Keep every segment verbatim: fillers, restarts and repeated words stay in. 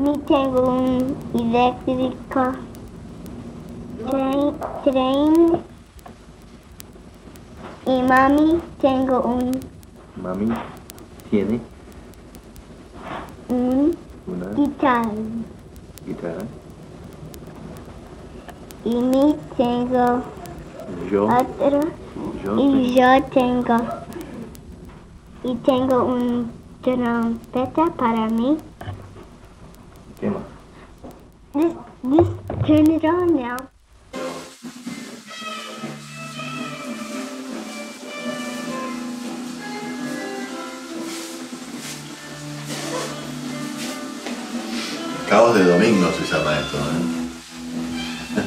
Mi tengo un eléctrico, tren, tren, y mami tengo un... Mami tiene un una guitarra. guitarra. Y mi tengo Yo, otro. yo Y yo tengo... Y tengo un trompeta para mí. ¿Qué más? This, this, turn it on now. Caos de domingo se llama esto, ¿eh?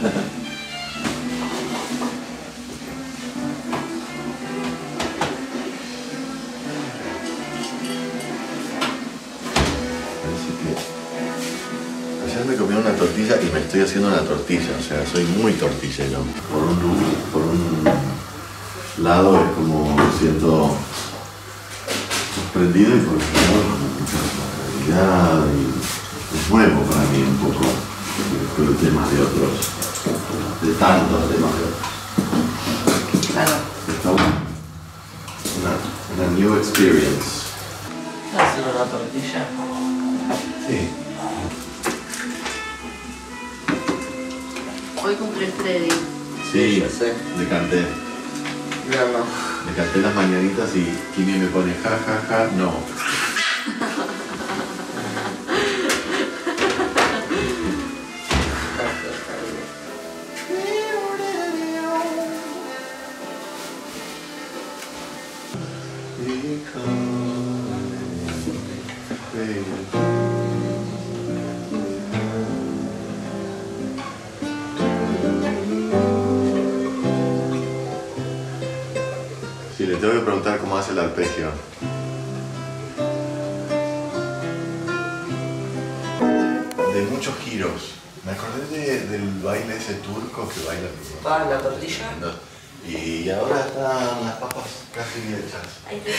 Ayer me comí una tortilla y me estoy haciendo una tortilla, o sea, soy muy tortillero. Por un, por un lado es como me siento sorprendido y por otro lado como mucha responsabilidad y es nuevo para mí un poco los temas de otros, de tantos temas de otros. Claro. Está bueno. Una, una new experience. ¿Hacer una tortilla? Sí. Hoy cumple Freddy. Sí, ya sé. le canté. No, no. Le canté las mañanitas y Kimi me pone ja, ja, ja, no. Sí, le tengo que preguntar cómo hace el arpegio. De muchos giros. Me acordé de, del baile ese turco que baila mi mamá. Ah, la tortilla. Y ahora están las papas casi hechas. Ahí te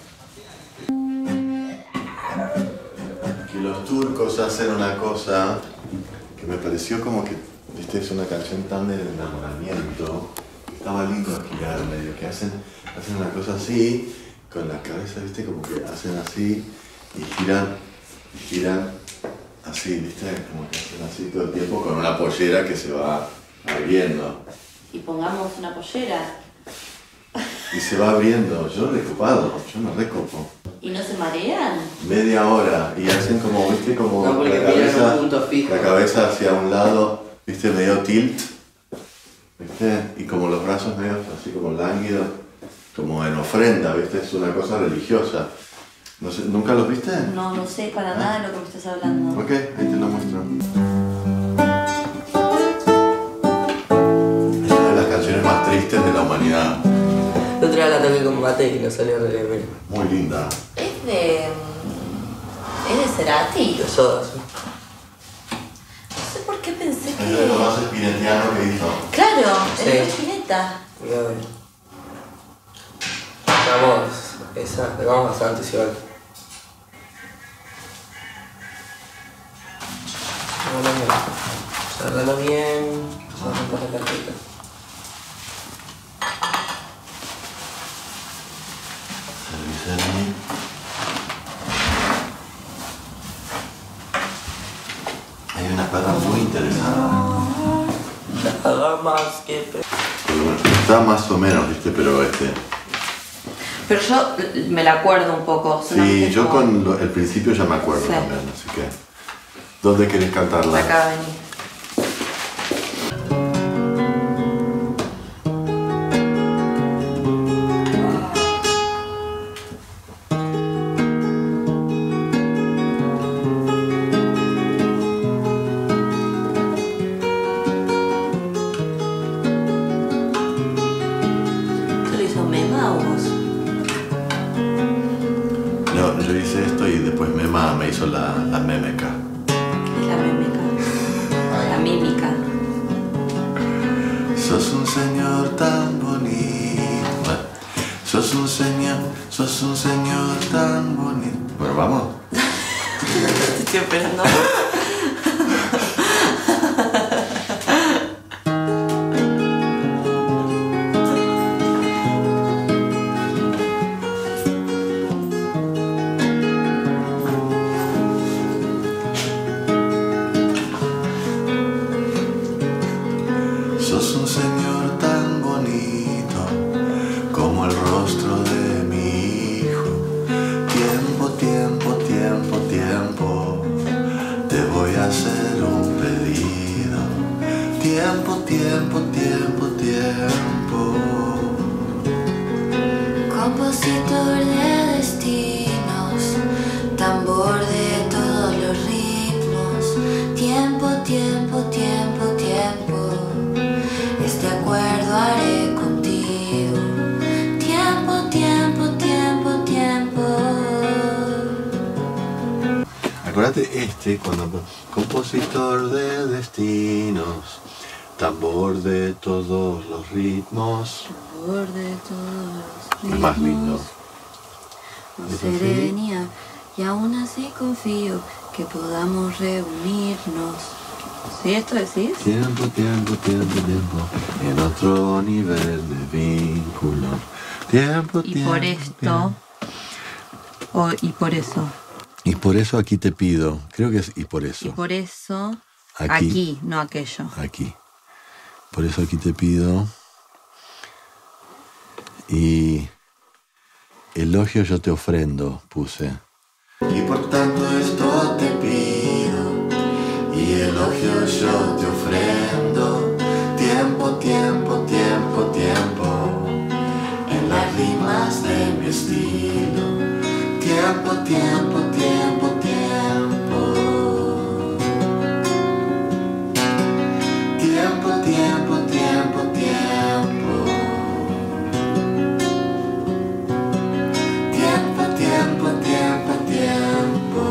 Que los turcos hacen una cosa que me pareció como que, viste, es una canción tan de enamoramiento. Estaba lindo girar medio, que hacen, hacen una cosa así, con la cabeza, viste, como que hacen así y giran, y giran así, viste, como que hacen así todo el tiempo con una pollera que se va abriendo. Y pongamos una pollera. Y se va abriendo, yo recopado, yo me recopo. ¿Y no se marean? Media hora y hacen como, viste, como No, porque la, miran cabeza, un punto fijo. la cabeza hacia un lado, viste, medio tilt, viste, y como los brazos medio así como lánguidos, como en ofrenda, viste, es una cosa religiosa. No sé, ¿nunca los viste? No, no sé para ¿Ah? nada de lo que me estás hablando. Ok, ahí te lo muestro. Es una de las canciones más tristes de la humanidad. La otra vez la toqué con Mate y no salió re bien. Muy linda. Es de... Es de Cerati. De Soda, sí. No sé por qué pensé Es de lo que... más espinetiano que hizo. Claro, es Sí. de Spinetta. Cuidado. Vamos, esa, le vamos bastante igual. Cerralo bien, vamos a romper la carpeta. Hay una perra muy interesada. Nada más que... Pero bueno, está más o menos, viste, pero este... Pero yo me la acuerdo un poco. Sí, yo con lo- el principio ya me acuerdo Sí. también, así que... ¿Dónde querés cantarla? Acá, vení. ¿Esto lo hizo Mema o vos? No, yo hice esto y después Mema me hizo la, la memeca. ¿Qué es la mímica? La mímica. Sos un señor tan bonito. Bueno, sos un señor, sos un señor tan bonito. Bueno, vamos. Te estoy esperando. Fíjate este, cuando compositor de destinos, tambor de todos los ritmos. Tambor de todos los ritmos. El más lindo. No seré niña, y aún así confío que podamos reunirnos. ¿Sí esto decís? Tiempo, tiempo, tiempo, tiempo, en otro nivel de vínculo. Tiempo, Y tiempo. por esto, tiempo. o, y por eso, Y por eso aquí te pido, creo que es y por eso. y por eso, Aquí. aquí, no aquello. Aquí. Por eso aquí te pido. Y elogio yo te ofrendo, puse. Y por tanto esto te pido, y elogio yo te ofrendo. Tiempo, tiempo, tiempo, tiempo, en las rimas de mi estilo. Tiempo, tiempo, tiempo, tiempo. Tiempo, tiempo, tiempo, tiempo. Tiempo, tiempo, tiempo, tiempo.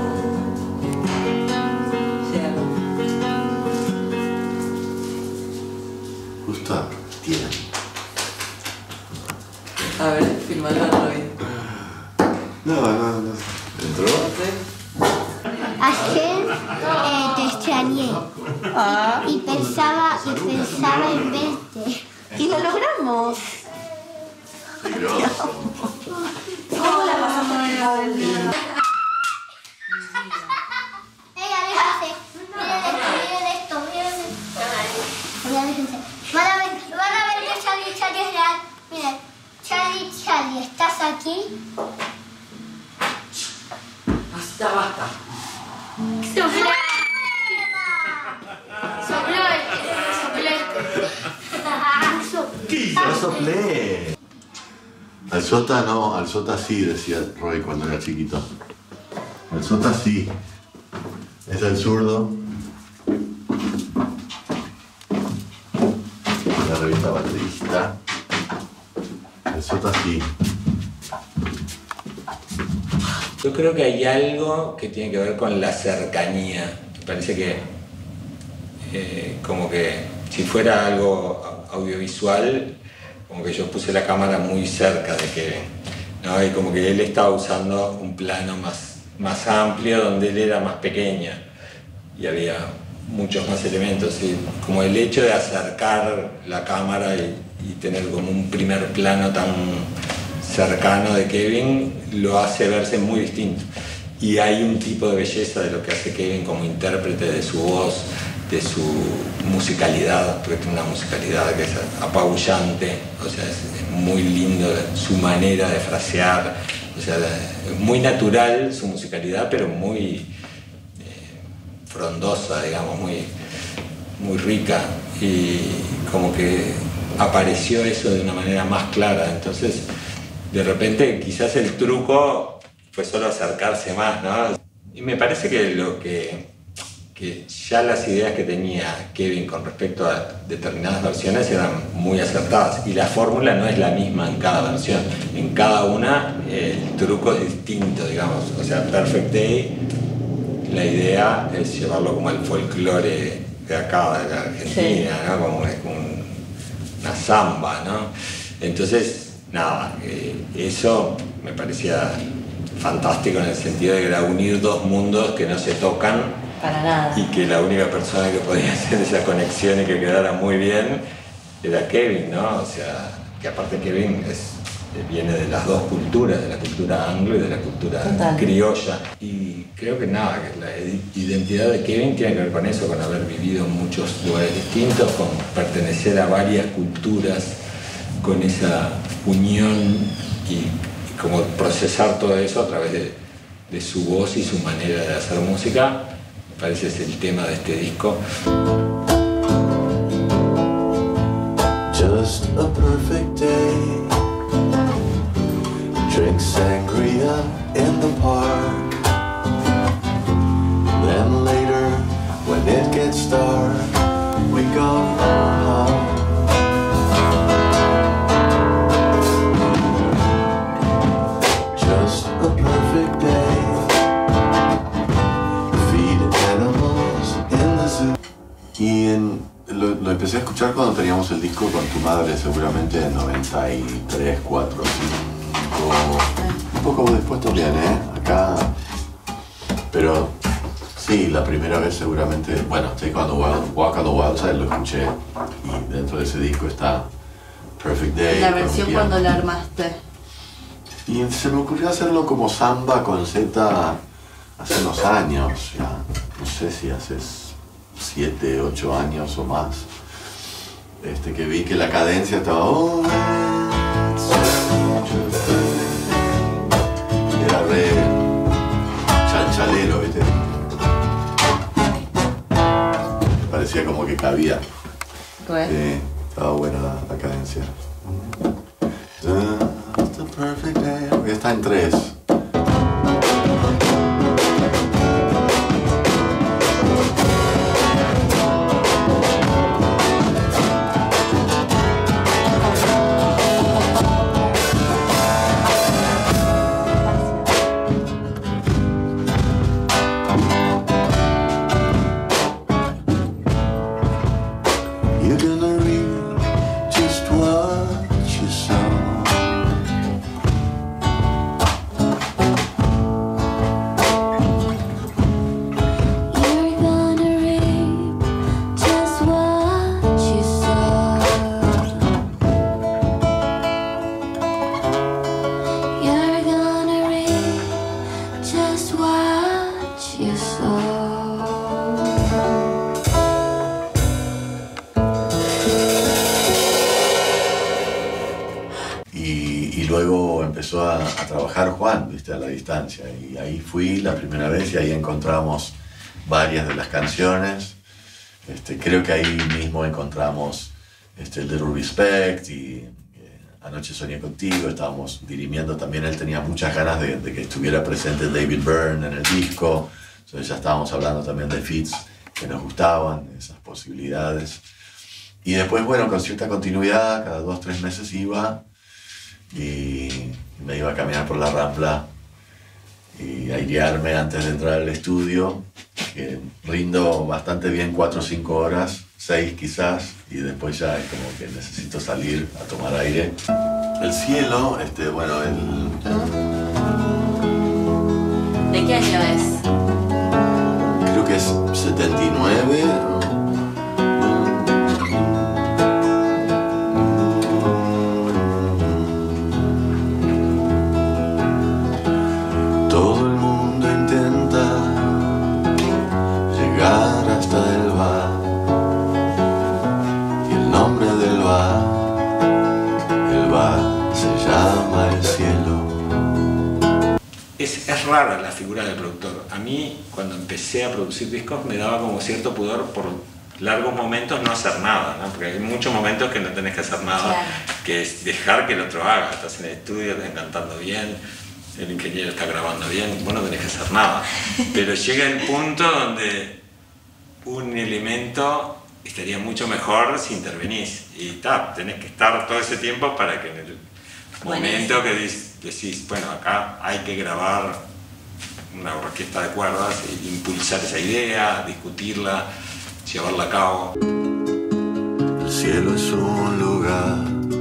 Justo tiempo. A ver, filmalo a bien. No, no, no. ¿Entró? Ayer eh, te extrañé y pensaba, y pensaba en verte. Y lo logramos. Peligroso. ¿Cómo la pasamos? Ey, aléjate. Miren esto, miren esto. Miren, aléjense. Van a ver, van a ver que Charlie, Charlie es real. Miren, Charlie, Charlie, ¿estás aquí? Basta, basta. ¡Sopló! ¡Sopló este! ¡Sopló este! ¡No soplé! Al Sota no, al Sota sí, decía Roy cuando era chiquito. Al Sota sí. Es el zurdo. La revista baterista. El Sota sí. Yo creo que hay algo que tiene que ver con la cercanía. Me parece que eh, como que si fuera algo audiovisual, como que yo puse la cámara muy cerca de Kevin, ¿no? Y como que él estaba usando un plano más, más amplio donde él era más pequeña y había muchos más elementos. Y como el hecho de acercar la cámara y, y tener como un primer plano tan cercano de Kevin lo hace verse muy distinto. Y hay un tipo de belleza de lo que hace Kevin como intérprete, de su voz, de su musicalidad, porque tiene una musicalidad que es apabullante, o sea, es, es muy lindo su manera de frasear, o sea, es muy natural su musicalidad, pero muy eh, frondosa, digamos, muy, muy rica, y como que apareció eso de una manera más clara. Entonces, de repente quizás el truco fue solo acercarse más, ¿no? Y me parece que lo que, que ya las ideas que tenía Kevin con respecto a determinadas versiones eran muy acertadas, y la fórmula no es la misma en cada versión. En cada una el truco es distinto, digamos. O sea, Perfect Day, la idea es llevarlo como al folclore de acá, de la Argentina, sí, ¿no? Como, como un, una samba, ¿no? Entonces, nada, eh, eso me parecía fantástico en el sentido de que era unir dos mundos que no se tocan para nada, y que la única persona que podía hacer esa conexión y que quedara muy bien era Kevin, ¿no? O sea, que aparte Kevin es, viene de las dos culturas, de la cultura anglo y de la cultura Total. criolla. Y creo que nada, que la identidad de Kevin tiene que ver con eso, con haber vivido en muchos lugares distintos, con pertenecer a varias culturas, con esa unión y, y como procesar todo eso a través de, de su voz y su manera de hacer música. Me parece es el tema de este disco. Just a perfect day. Drink sangria in the park. Then later, when it gets dark, we go home. Just a perfect day. empecé a escuchar cuando teníamos el disco con tu madre, seguramente en noventa y tres, cuatro, cinco. Un poco después también, ¿eh? Acá. Pero sí, la primera vez seguramente. Bueno, Take on the Wild, Walk on the Wild Side lo escuché. Y dentro de ese disco está Perfect Day. La versión cuando la armaste. Y se me ocurrió hacerlo como samba con Z hace unos años, ya. No sé si hace siete, ocho años o más. Este, que vi que la cadencia estaba... Oh, era re chalchalero, ¿viste? Me parecía como que cabía. Sí, estaba buena la, la cadencia. Just a perfect day. Está en tres. You're gonna reap just what you sow. You're gonna reap just what you sow. You're gonna reap just what you sow. Y, y luego empezó a, a trabajar Juan, viste, a la distancia. Y ahí fui la primera vez y ahí encontramos varias de las canciones. Este, creo que ahí mismo encontramos este, Little Respect y eh, Anoche Soñé Contigo. Estábamos dirimiendo también. Él tenía muchas ganas de, de que estuviera presente David Byrne en el disco. Entonces ya estábamos hablando también de feats que nos gustaban, esas posibilidades. Y después, bueno, con cierta continuidad, cada dos, tres meses iba y me iba a caminar por la Rambla y airearme antes de entrar al estudio, que rindo bastante bien cuatro o cinco horas, seis quizás, y después ya es como que necesito salir a tomar aire. El cielo, este, bueno, el... ¿De qué año es? creo que es setenta y nueve. Todo el mundo intenta llegar hasta el bar y el nombre del bar, el bar se llama el cielo. Es, es rara la figura del productor. A mí, cuando empecé a producir discos, me daba como cierto pudor por largos momentos no hacer nada, ¿no? Porque hay muchos momentos que no tenés que hacer nada, Claro. que es dejar que el otro haga. Estás en el estudio, estás cantando bien, el ingeniero está grabando bien, vos no tenés que hacer nada. Pero llega el punto donde un elemento estaría mucho mejor si intervenís. Y ta, tenés que estar todo ese tiempo para que en el momento que dices, decís, bueno, acá hay que grabar una orquesta de cuerdas, e impulsar esa idea, discutirla, llevarla a cabo. El cielo es un lugar,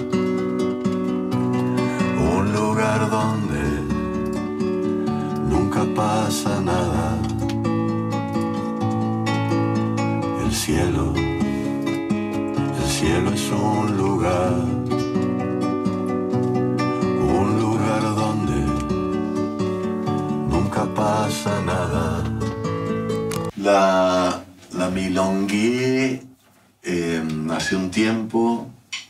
un lugar donde nunca pasa nada. El cielo, el cielo es un lugar, un lugar donde nunca pasa nada. La, la milongué eh, hace un tiempo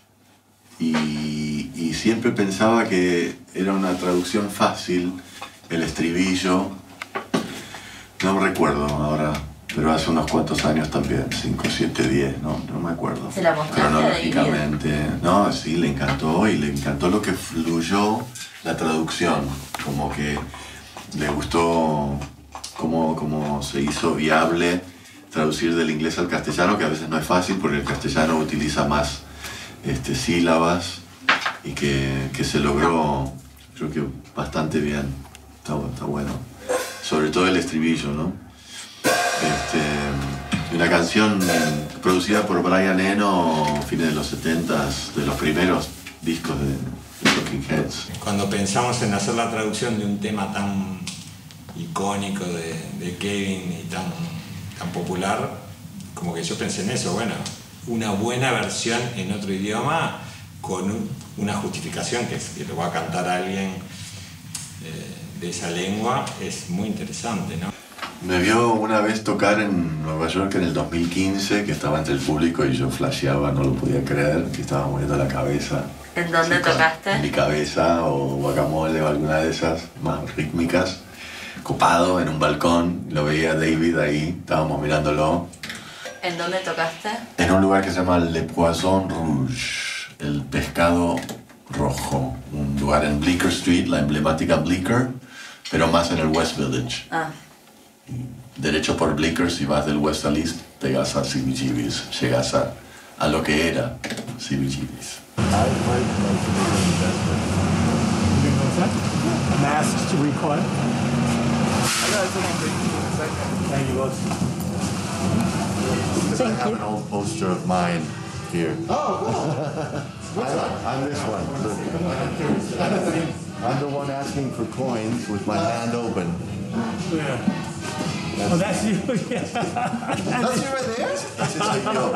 y, y siempre pensaba que era una traducción fácil, el estribillo. No me recuerdo ahora, pero hace unos cuantos años también, cinco, siete, diez, no, no me acuerdo. ¿Se la mostraste a cronológicamente. No, sí, le encantó y le encantó lo que fluyó la traducción, como que le gustó cómo, cómo se hizo viable traducir del inglés al castellano, que a veces no es fácil porque el castellano utiliza más este, sílabas y que, que se logró, creo que bastante bien, está, está bueno. Sobre todo el estribillo, ¿no? Este, Y la canción producida por Brian Eno, fines de los setentas, de los primeros discos de, de Talking Heads. Cuando pensamos en hacer la traducción de un tema tan icónico de, de Kevin y tan, tan popular, como que yo pensé en eso, bueno, una buena versión en otro idioma con un, una justificación que, es, que lo va a cantar alguien eh, de esa lengua es muy interesante, ¿no? Me vio una vez tocar en Nueva York en el dos mil quince, que estaba entre el público y yo flasheaba, no lo podía creer, que estaba moviendo la cabeza. ¿En dónde tocaste? En mi cabeza, o Guacamole, o alguna de esas más rítmicas. Copado en un balcón, lo veía a David ahí, estábamos mirándolo. ¿En dónde tocaste? En un lugar que se llama Le Poisson Rouge, el pescado rojo. Un lugar en Bleecker Street, la emblemática Bleecker, pero más en el West Village. Ah. Derecho por Bleecker, si vas del West al East, llegas a C B G B's, llegas a, a lo que era C B G B's. Masks to record. Thank you both. I have an old poster of mine here. Oh, cool. I'm this one. I'm the one asking for coins with my hand open. Yeah. Oh, that's you. Yeah. That's you right there? That's like yo.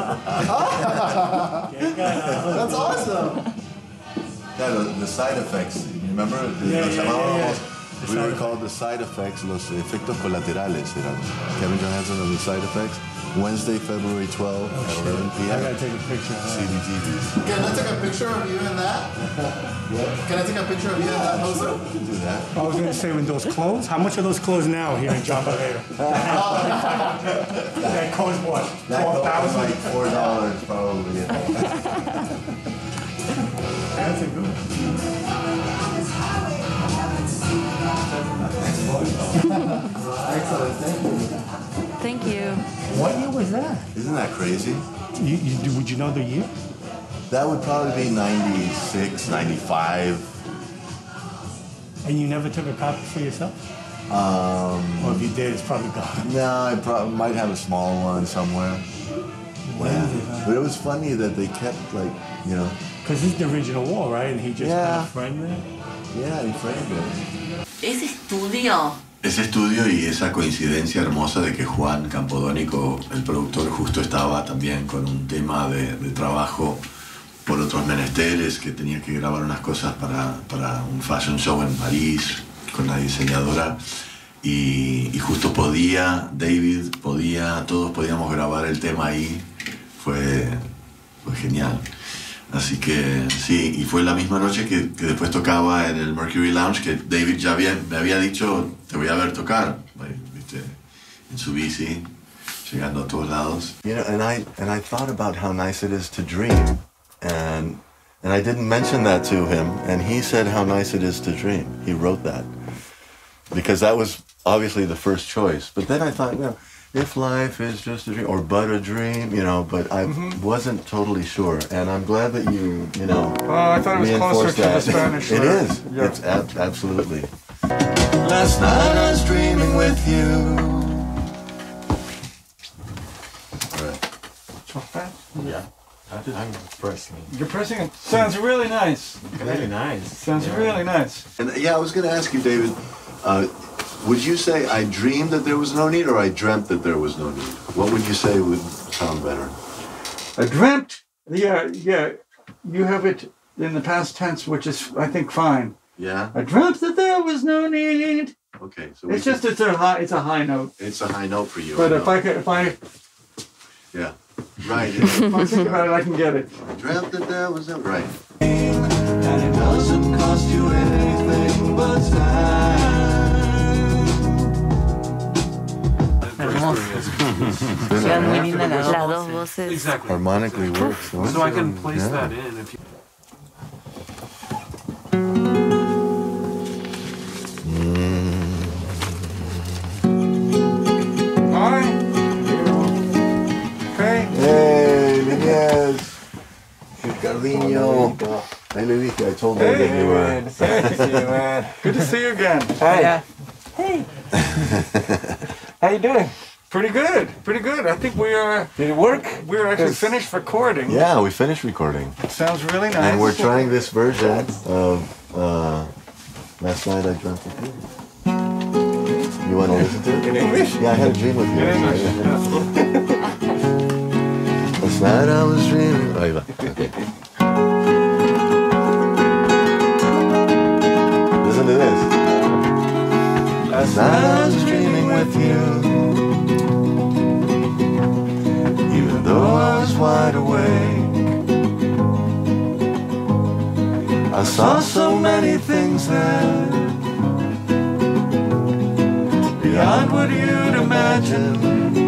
That's awesome. Yeah, the, the side effects. You remember? Yeah, Los yeah, llamábamos- yeah, yeah. We were called the side effects, los efectos colaterales. Eran Kevin Johansson of the side effects. Wednesday, February twelfth at eleven p I m gotta take a picture of C that. B G B's. Can I take a picture of you in that? Can I take a picture of you in that poster? You can do that. I was gonna say, when those clothes, how much are those clothes now here in John Valero? That cost what? That Four goes thousand? like four dollars probably. That's a good one. Excellent, thank you. Thank you. What year was that? Isn't that crazy? You, you, do- would you know the year? That would probably be ninety-six, ninety-five. And you never took a copy for yourself? Um, Or if you did, it's probably gone. no, I probably might have a small one somewhere. Yeah. But it was funny that they kept like, you know, Because this is the original wall, right? And he just kind Yeah. of framed it. yeah, he framed it. ¿Ese estudio? Ese estudio y esa coincidencia hermosa de que Juan Campodónico, el productor, justo estaba también con un tema de, de trabajo por otros menesteres, que tenía que grabar unas cosas para, para un fashion show en París con la diseñadora, y, y justo podía, David podía, todos podíamos grabar el tema ahí. Fue, fue genial. Así que sí, y fue la misma noche que, que después tocaba en el Mercury Lounge, que David ya había, me había dicho, te voy a ver tocar, ¿viste? En su bici, llegando a todos lados. You know, and I and I thought about how nice it is to dream, and and I didn't mention that to him, and he said how nice it is to dream. He wrote that because that was obviously the first choice. But then I thought, you know, if life is just a dream, or but a dream, you know, but I Mhm. wasn't totally sure, and I'm glad that you, you know, Oh, I thought it was closer reinforced to the that. Spanish It lyric. is. Yeah. It's ab- absolutely. Last night I was dreaming with you. All right. So fast? Yeah. I'm pressing it. You're pressing it. Sounds really nice. Really nice. Sounds Yeah. really nice. And yeah, I was going to ask you, David, uh, would you say I dreamed that there was no need, or I dreamt that there was no need? What would you say would sound better? I dreamt. Yeah, yeah. You have it in the past tense, which is, I think, fine. Yeah. I dreamt that there was no need. Okay. So we It's just can- it's a high it's a high note. it's a high note for you. But I if know. I could, if I Yeah. Right. if I think about it, I can get it. I dreamt that there was no right. And it doesn't cost you anything but Quedan muy lindas las time. dos voces. Exactly. Harmonically works. huh? So I can place Yeah. that in if you. Hi. Okay. Hey, Niñez. Ricardinho. Ahí le dije, I told him that you were. Good to see you, man. Good to see you again. Hey. Hey. How you doing? Pretty good, pretty good. I think we are. Did it work? We're actually Yes. finished recording. Yeah, we finished recording. It sounds really nice. And we're trying this version of uh, Last Night I Dreamt of You. You want to listen to it? In English? Yeah, I had a dream with you. In English. Last night I was dreaming. Ahí va. Okay. Listen to this. Last night I was dreaming with you. Even though I was wide awake, I saw so many things there beyond what you'd imagine.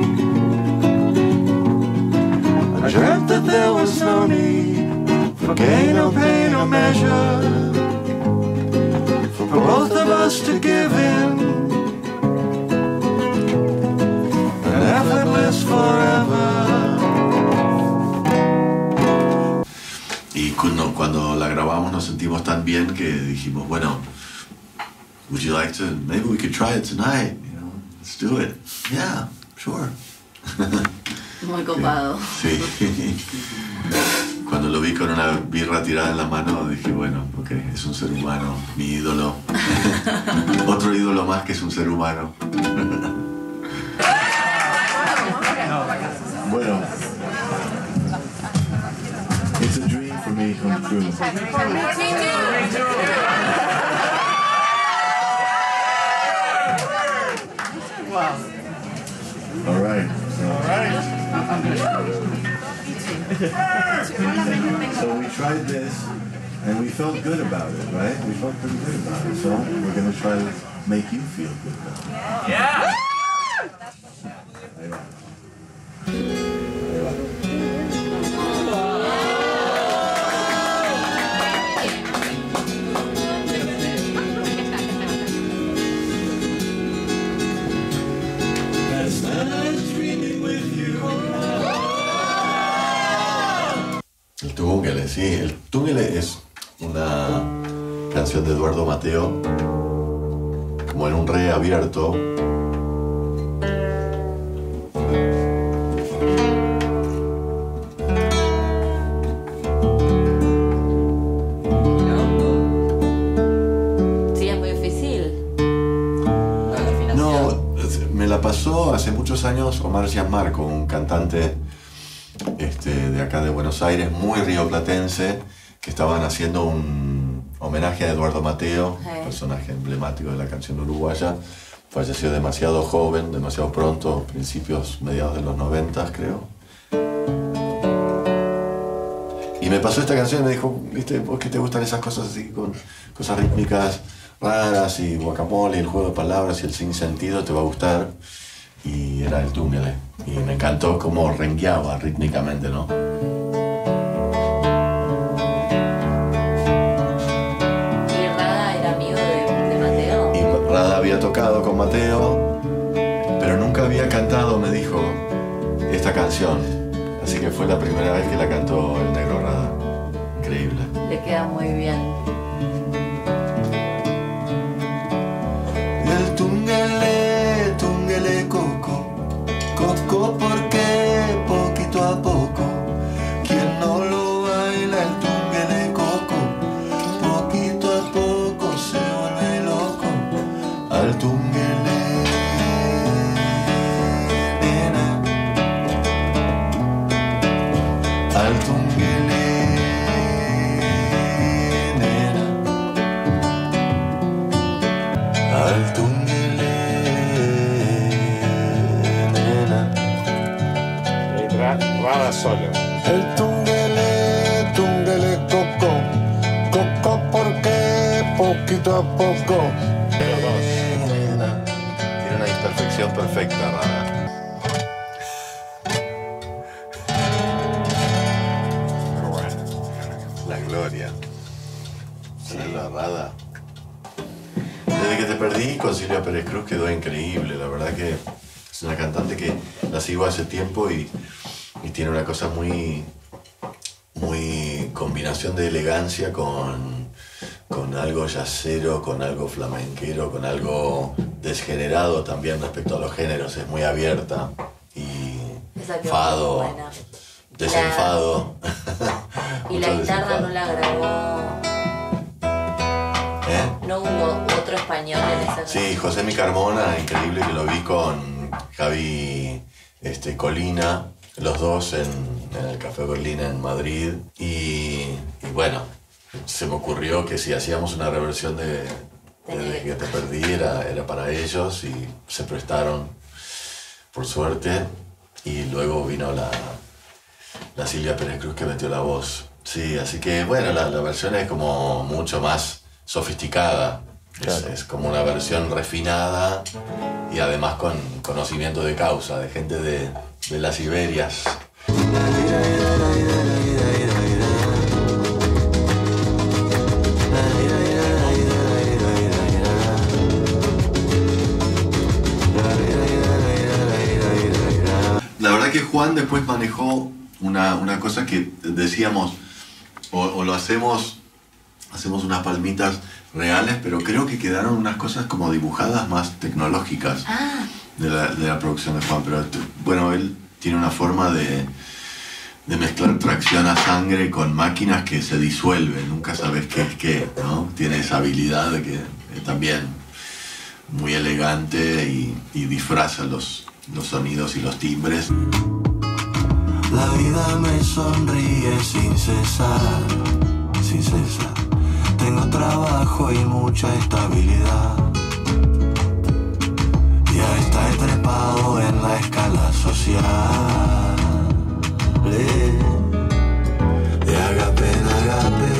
I dreamt that there was no need for gain or pain or measure, for both of us to give in, and effortless forever. Y cuando, cuando la grabamos nos sentimos tan bien que dijimos, bueno, would you like to, maybe we could try it tonight, you know, let's do it. Yeah, sure. Muy copado. Sí. Cuando lo vi con una birra tirada en la mano dije, bueno, ok, es un ser humano, mi ídolo. Otro ídolo más que es un ser humano. Bueno. It's a dream for me come true. Wow. All right. All right. So we tried this and we felt good about it, right? We felt pretty good about it. So we're going to try to make you feel good about it. Yeah. Ahí va. Ahí va. El Túngele, sí, el Túngele es una canción de Eduardo Mateo, como en un re abierto. Sí, es muy difícil. No, me la pasó hace muchos años Omar Gianmarco, un cantante este, de acá de Buenos Aires, muy rioplatense, que estaban haciendo un homenaje a Eduardo Mateo, Sí. personaje emblemático de la canción uruguaya. Falleció demasiado joven, demasiado pronto, principios, mediados de los noventas, creo. Y me pasó esta canción y me dijo, ¿viste? ¿Vos que te gustan esas cosas así, con cosas rítmicas raras y guacamole y el juego de palabras y el sinsentido? Te va a gustar. Y era el Túngele. Y me encantó cómo rengueaba rítmicamente, ¿no? ¿Y Rada era amigo de, de Mateo? Y Rada había tocado con Mateo, pero nunca había cantado, me dijo, esta canción. Así que fue la primera vez que la cantó el negro Rada. Increíble. Le queda muy bien. El Túngele, Túngele coco, coco porque poquito a poco, quien no lo baila el Túngele coco, poquito a poco se vuelve loco, al Túngele, nena, al Túngele, nena, al Túngele. Rada solo. El Túngele, Túngele coco, coco porque poquito a poco. Nena, tiene una imperfección perfecta, Rada. Pero bueno, la gloria. Sí, la Rada. Desde que te perdí con Silvia Pérez Cruz quedó increíble. La verdad que es una cantante que la sigo hace tiempo y, y tiene una cosa muy, muy combinación de elegancia con, con algo yacero, con algo flamenquero, con algo desgenerado también respecto a los géneros, es muy abierta. Y Esa quedó fado, muy buena. desenfado. Y Mucho la guitarra desenfado. no la grabó. ¿Eh? No hubo otro español en esa Sí, José Mi Carmona, increíble que lo vi con Javi este, Colina, los dos en, en el Café Colina en Madrid. Y, y bueno, se me ocurrió que si hacíamos una reversión de, de Desde que te perdí, era, era para ellos y se prestaron, por suerte. Y luego vino la, la Silvia Pérez Cruz que metió la voz. Sí, así que bueno, la, la versión es como mucho más sofisticada. Es, es como una versión refinada y además con conocimiento de causa, de gente de, de las Iberias. La verdad que Juan después manejó una, una cosa que decíamos, o, o lo hacemos, hacemos unas palmitas reales, pero creo que quedaron unas cosas como dibujadas más tecnológicas Ah. de, la, de la producción de Juan. Pero bueno, él tiene una forma de, de mezclar tracción a sangre con máquinas que se disuelven, nunca sabes qué es qué, ¿no? Tiene esa habilidad de que es también muy elegante y, y disfraza los, los sonidos y los timbres. La vida me sonríe sin cesar, sin cesar. Tengo trabajo y mucha estabilidad. Ya está trepado en la escala social. De agape en agape.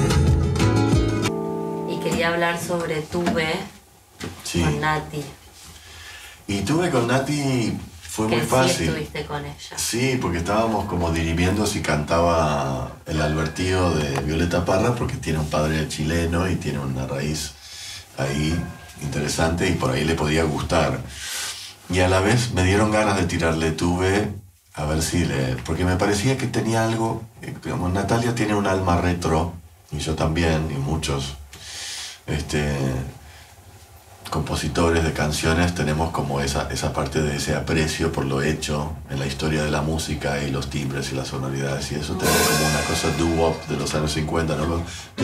Y quería hablar sobre Tuve Sí. con Nati. Y tuve con Nati, fue Que muy sí fácil. estuviste con ella. Sí, porque estábamos como dirimiendo si cantaba el Albertío de Violeta Parra, porque tiene un padre chileno y tiene una raíz ahí interesante y por ahí le podía gustar. Y a la vez me dieron ganas de tirarle Tuve, a ver si le... Porque me parecía que tenía algo, eh, como Natalia tiene un alma retro, y yo también, y muchos este, compositores de canciones tenemos como esa, esa parte de ese aprecio por lo hecho en la historia de la música y los timbres y las sonoridades, y eso te da como una cosa doo-wop de los años cincuenta, ¿no?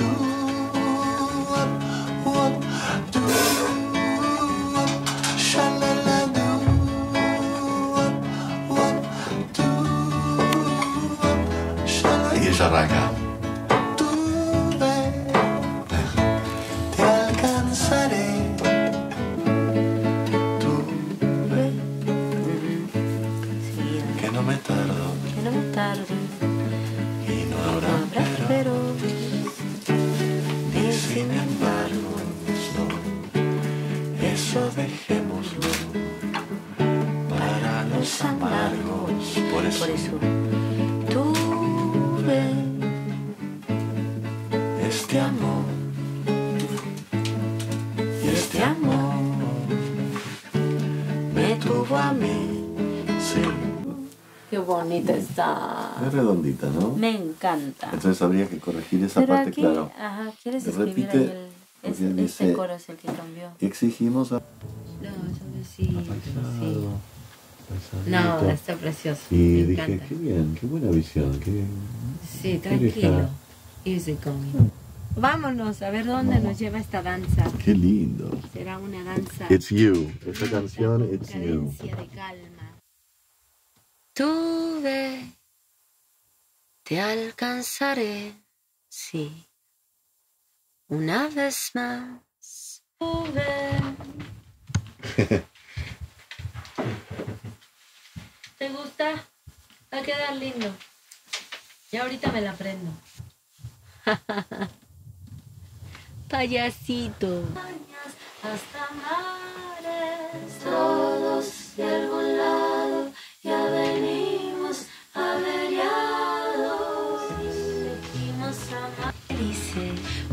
Y ella arranca. Te alcanzaré. Tuve. Que no me tardo. Que no me tardo. Y no habrá pero. Ni sin embargo. No. Eso dejémoslo. Para los amargos. Por eso. Por eso. Tuve este amor. Y este amor me tuvo a mí. Sí. Qué bonita está. Es redondita, ¿no? Me encanta. Entonces habría que corregir esa Pero parte, aquí, claro. ajá, ¿quieres Y escribir repite, ahí el... Es, porque este dice, coro es el que cambió. exigimos a... No, suavecito, sí. No, está precioso. Y me dije, encanta. qué bien, qué buena visión. Qué, Sí, qué tranquilo. deja- Easy going. Vámonos a ver dónde nos lleva esta danza. Qué lindo. Será una danza. It's You. Esta canción, It's You. Cadencia de calma. Tuve, te alcanzaré, sí, una vez más. Tuve. ¿Te gusta? Va a quedar lindo. Ya ahorita me la prendo. Payasito. Hasta mares, todos de algún lado, ya venimos averiados. Seguimos amar. Dice,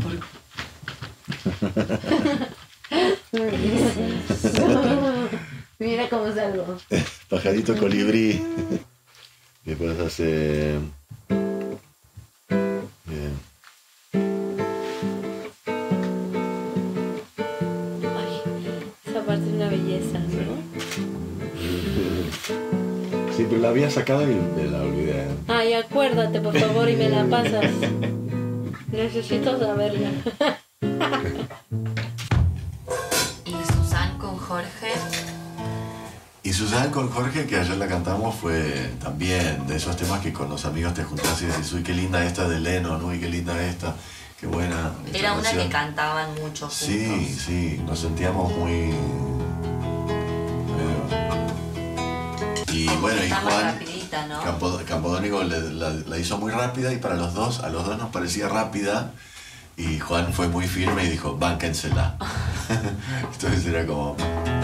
por... Mira cómo salgo. Pajarito colibrí. Después hace... Bien. Esa parte es una belleza, ¿no? Sí, pero la había sacado y me la olvidé. Ay, acuérdate, por favor, y me la pasas. Necesito saberla. ¿Y Susan con Jorge? Y Susan con Jorge, que ayer la cantamos, fue también de esos temas que con los amigos te juntás y decís, uy, qué linda esta de Lennon, uy, qué linda esta, qué buena. esta Era una canción. que cantaban mucho juntos. Sí, sí, nos sentíamos muy... eh, y bueno, y Está más Juan rapidita, ¿no? Campo- Campodónico le- la, la hizo muy rápida y para los dos, a los dos nos parecía rápida. Y Juan fue muy firme y dijo, bánquensela. Entonces era como...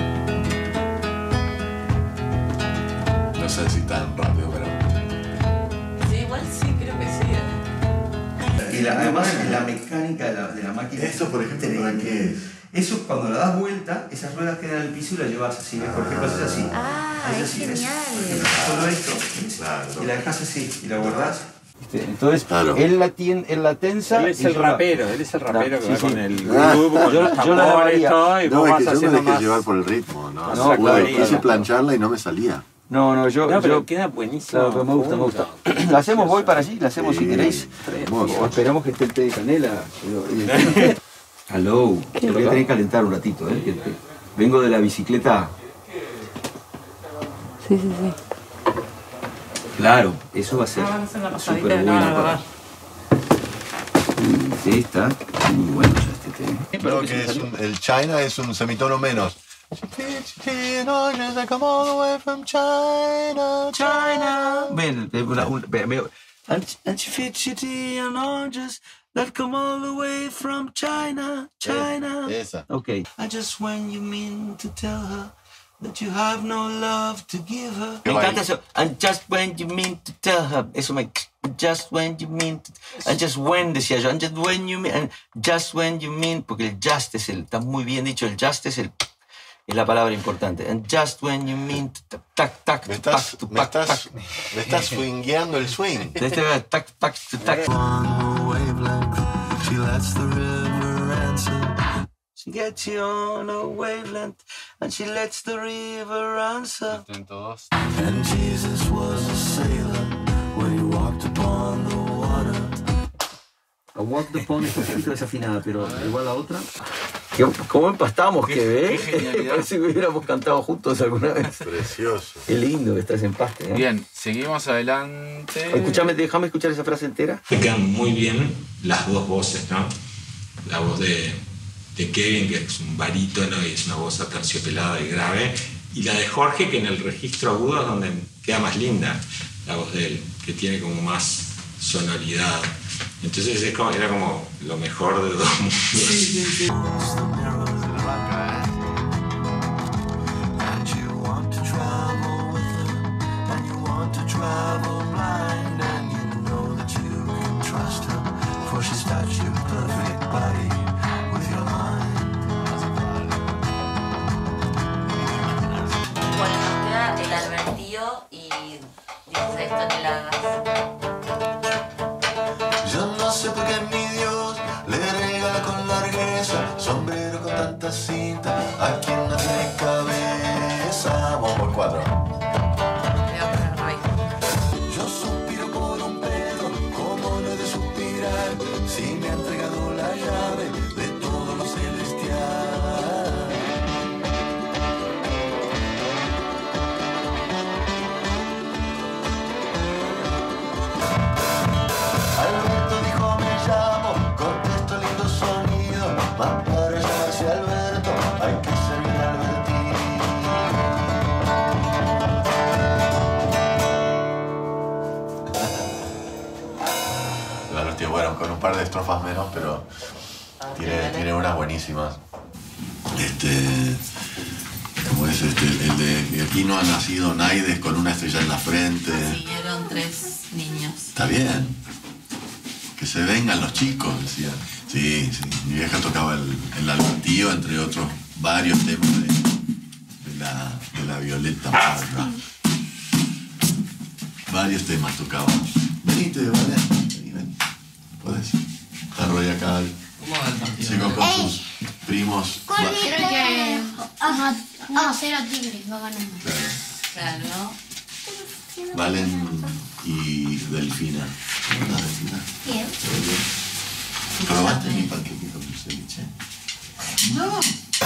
No sé si tan rápido, pero... Sí, igual sí, creo que sí. Y la, además la mecánica de la, de la máquina. Esto, por ejemplo, ¿para qué es? Eso cuando la das vuelta, esas ruedas quedan en el piso y la llevas así, ¿ves? Por ejemplo, haces así. Ah, haces es así, ¿ves? genial. Solo esto, ¿ves? Claro. Y la dejas así, y la guardás. Entonces, Claro. él, la tien, él la tensa. Él es y el yo la- rapero, él es el rapero que Sí, va sí. con el Ah. grupo, con Yo- los yo la tambores, grabaría. todo, y No, vos es vas que yo me haciendo dejé más... llevar por el ritmo, ¿no? más No, claro, quise claro. plancharla y no me salía. No, no, yo. No, pero yo queda buenísimo. claro, pero me gusta, me gusta. La hacemos, voy para allí, la hacemos si Sí. queréis. Hermoso. O esperamos que esté el té de canela. Hello. Te voy a tener que calentar un ratito, ¿eh? Que te- Vengo de la bicicleta. Sí, sí, sí. Claro, eso va a ser Ah, van a hacer la pasadita súper de bueno nada, para... ¿verdad? Mm, sí, está muy bueno ya este té. Creo que es un- el China es un semitono menos. China. Ven, ven, una- un- ven, ven. And, and she fit shitty and oranges that come all the way from China, China. Esa. Okay. And just when you mean to tell her that you have no love to give her. Me encanta eso. And just when you mean to tell her. Eso me... Just when you mean to... And just when, decía yo. And just when you mean... And just when you mean... Porque el just es el... Está muy bien dicho. El just es el... Es la palabra importante. And just when you mean to... Tac, tac, Me tac, estás, tac, me estás, tac. me estás swingueando el swing. De este tac, tac, tac. She lets the river answer. She gets you on a wavelength and she lets the river answer. And Jesus was a sailor when he walked upon the water. A Walk the Pond es un poquito desafinada, pero igual la otra. ¿Qué- ¿Cómo empastamos? ¿Qué, ve? Parece que hubiéramos cantado juntos alguna vez. Precioso. Qué lindo que está ese empaste. ¿eh? Bien, seguimos adelante. Escuchame, déjame escuchar esa frase entera. Me quedan muy bien las dos voces, ¿no? La voz de, de Kevin, que es un barítono y es una voz aterciopelada y grave, y la de Jorge, que en el registro agudo es donde queda más linda la voz de él, que tiene como más sonoridad. Entonces es como, era como lo mejor de dos mundos. And you want to travel with her, and you want to travel blind, and you know that you can trust her, for she's got your perfect body with your mind. Bueno, nos queda el Albertío y dieciséis toneladas. Yo no sé por qué mi Dios le regala con largueza sombrero con tanta cinta a quien no tiene cabeza. Vamos por cuatro. Yo suspiro por un pedo, como no he de suspirar si me ha entregado la llave de todo lo celestial. Alberto dijo me llamo, contesto lindo sonido, más para llamarse Alberto hay que ser bien Albertino. Claro, tío, bueno, con un par de estrofas menos, pero tiene, tiene unas buenísimas. Este, ¿cómo es este? El de que aquí no ha nacido Naides con una estrella en la frente. Siguieron tres niños. Está bien. Que se vengan los chicos, decía. Sí, sí. Mi vieja tocaba el, el Albertío, entre otros varios temas de, de, la, de la Violeta Parra. Varios temas tocaba. Venite, vale. Vení, ven. Podés. Está Roy acá. Sigo con sus primos. Creo que uno a cero Tigres va ganando. Claro. Valen y Delfina. ¿Cómo estás, Delfina? Bien. ¿Todo bien? ¿Probaste mi panqueque con ceviche? No.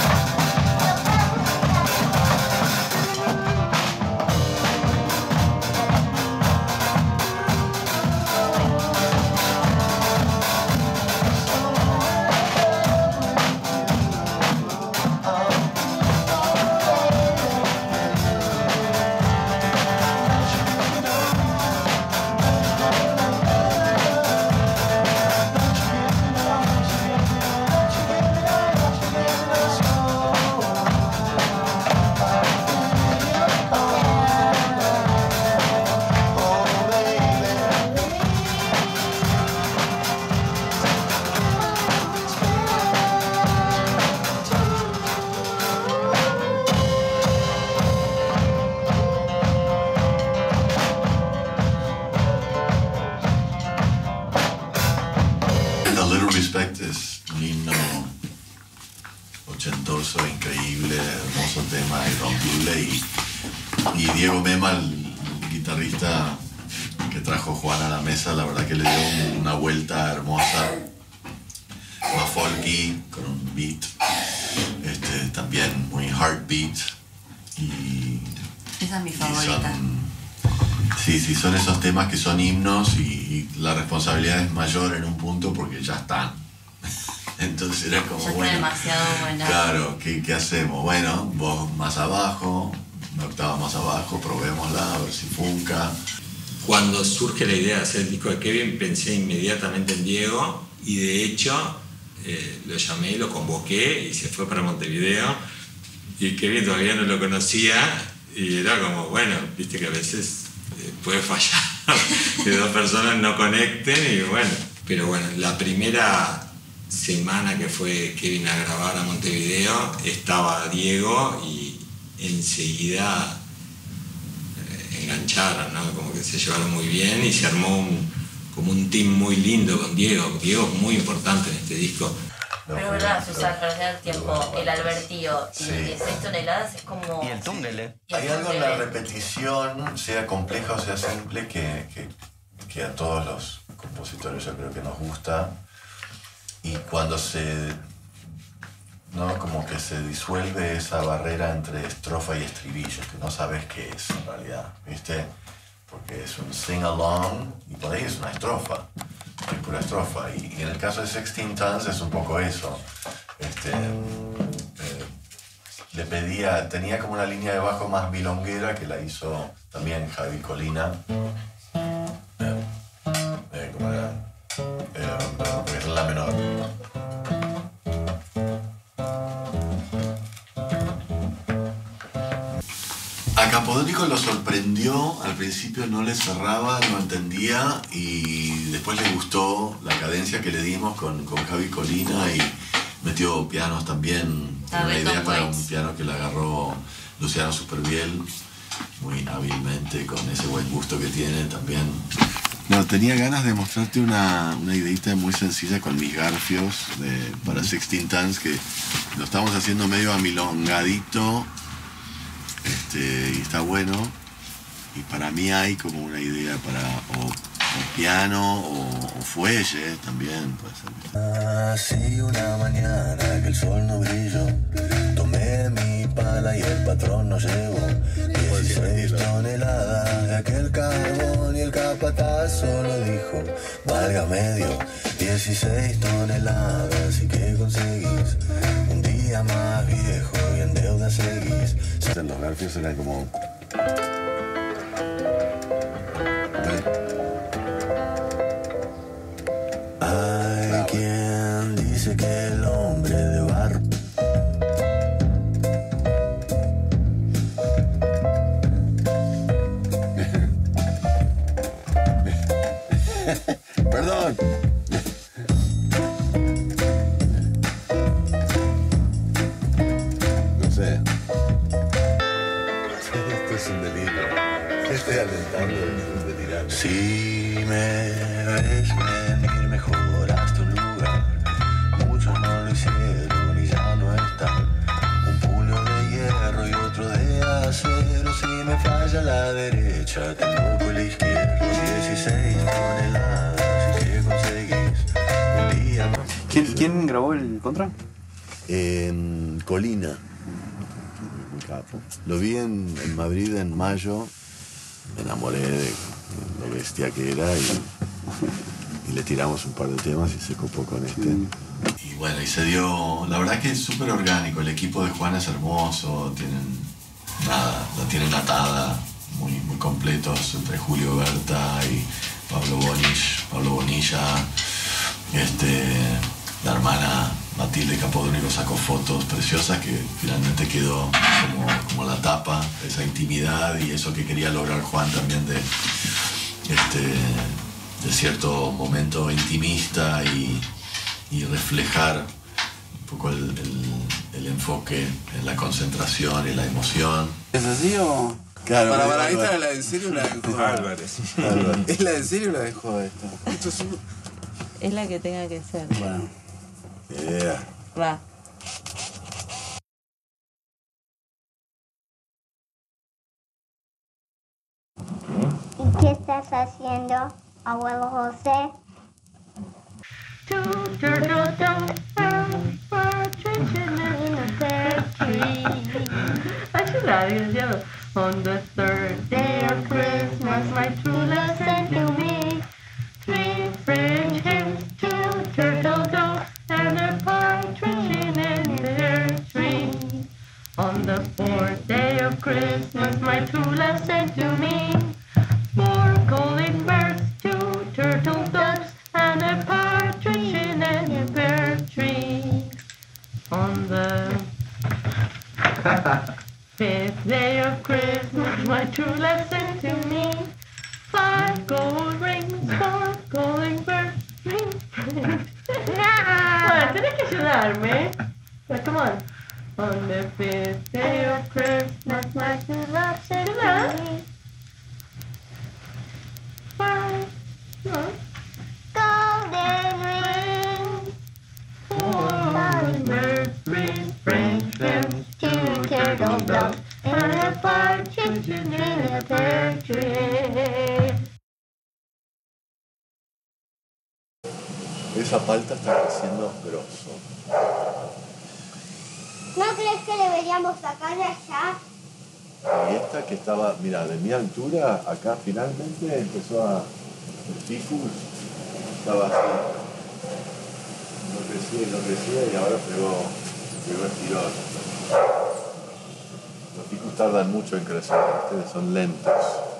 Es un himno ochentoso, increíble, hermoso tema, irrompible. Y, y Diego Mema, el guitarrista que trajo Juan a la mesa, la verdad que le dio una vuelta hermosa, más folky, con un beat, este, también muy heartbeat. Y, esa es mi y favorita. Son, sí, sí, son esos temas que son himnos y, y la responsabilidad es mayor en un punto porque ya están. Entonces era como, ya está bueno, demasiado buena. Claro, ¿qué, ¿qué hacemos? Bueno, vos más abajo, una octava más abajo, probémosla, a ver si funca. Cuando surge la idea de hacer el disco de Kevin, pensé inmediatamente en Diego y de hecho eh, lo llamé, lo convoqué y se fue para Montevideo y Kevin todavía no lo conocía y era como, bueno, viste que a veces eh, puede fallar que dos personas no conecten y bueno, pero bueno, la primera semana que fue Kevin a grabar a Montevideo estaba Diego y enseguida eh, engancharon, ¿no? Como que se llevaron muy bien y se armó un, como un team muy lindo con Diego. Diego es muy importante en este disco. Pero verdad, Susana, para tener tiempo, el Albertío y Sí. seis toneladas es como... Y el túnel, ¿eh? Hay algo en la repetición, sea compleja o sea simple, que, que, que a todos los compositores yo creo que nos gusta. Y cuando se, ¿no? Como que se disuelve esa barrera entre estrofa y estribillo, que no sabes qué es en realidad, ¿viste? Porque es un sing-along y por ahí es una estrofa, es pura estrofa. Y, y en el caso de sixteen Tons es un poco eso. Este, eh, le pedía, tenía como una línea de bajo más milonguera que la hizo también Javi Colina. Eh, eh, ¿cómo era? Eh, es la menor. A Capodónico lo sorprendió, al principio no le cerraba, no entendía y después le gustó la cadencia que le dimos con, con Javi Colina y metió pianos también, Ah, una Beto idea para Weiss. un piano que le agarró Luciano Superbiel muy hábilmente con ese buen gusto que tiene también. No, tenía ganas de mostrarte una, una ideita muy sencilla con mis garfios de, para sixteen Tons, que lo estamos haciendo medio amilongadito, este, y está bueno. Y para mí hay como una idea para o, o piano o, o fuelle también. Puede ser. Así una mañana que el sol no brilló, tomé mi pala y el patrón nos llevó dieciséis toneladas de aquel carbón y el capataz solo dijo, valga medio, dieciséis toneladas y que conseguís un día más viejo y en deuda seguís. Los garfios eran como... Hay quien dice que el hombre de barro Perdón. No sé. Esto es un delirio. Estoy alentando, es un delirante. Si me ves venir, mejoraste un lugar. Muchos no lo hicieron y ya no la derecha, tengo por la izquierda dieciséis toneladas. ¿Y qué conseguís? Un día más. ¿Quién, ¿Quién grabó el Contra? En Colina. Un capo. Lo vi en, en Madrid en mayo. Me enamoré de lo bestia que era y, y le tiramos un par de temas y se copó con este. Y bueno, y se dio, la verdad que es súper orgánico, el equipo de Juana es hermoso, tienen, nada, la tienen atada, muy, muy completos, entre Julio Berta y Pablo Bonich, Pablo Bonilla, este, la hermana Matilde Capodónico sacó fotos preciosas que finalmente quedó como, como la tapa, esa intimidad y eso que quería lograr Juan también de, este, de cierto momento intimista y y reflejar un poco el, el, el enfoque en la concentración y la emoción. ¿Es así o...? Claro, para, para, para, esta ¿esta es la de serio o la de joda? Álvarez. Álvarez. ¿Es la de serio o la de joda esta? Esto es un... Es la que tenga que ser. Bueno. Yeah. Va. ¿Y qué estás haciendo, abuelo José? Two turtle doves found partridges in a pear tree. Ayuda, desgraciado. On the third day of Christmas, my true love sent to me three French hens, two turtle doves, and a partridge in a pear tree. On the fourth day of Christmas, my true love sent to me four golden birds, two turtle doves, and a partridge in a pear tree. On the fifth day of Christmas, my true love sent to me five gold rings, four golden birds, three friends. Bueno, tenés que ayudarme. But come on. On the fifth day of Christmas, my true love sent to me five. No. Golden rings, four golden birds, three French hens, two turtle doves, and a partridge in a pear tree. Esa palta está creciendo grosso. ¿No crees que deberíamos sacarla ya? Y esta que estaba, mira, de mi altura, acá finalmente empezó a... El ficus estaba así. No crecía y no crecía y ahora pegó, pegó el tirón. Los ficus tardan mucho en crecer, ustedes son lentos.